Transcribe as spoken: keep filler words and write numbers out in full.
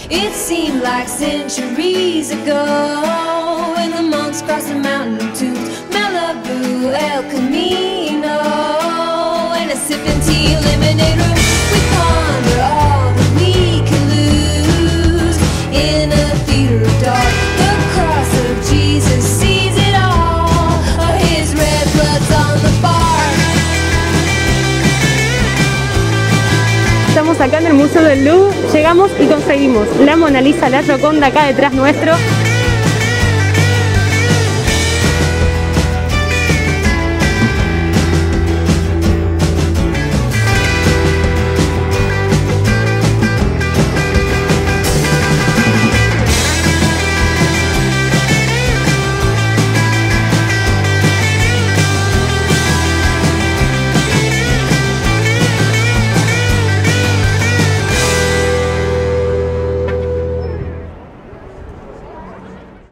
It seemed like centuries ago when the monks crossed the mountain to Malibu, El Camino, and a sipping tea lemonade room. We ponder all that we can lose in a theater of dark. The cross of Jesus sees it all. Oh, his red blood's on the bar. Estamos acá en el Museo del Louvre, llegamos y conseguimos la Mona Lisa, la Gioconda acá detrás nuestro.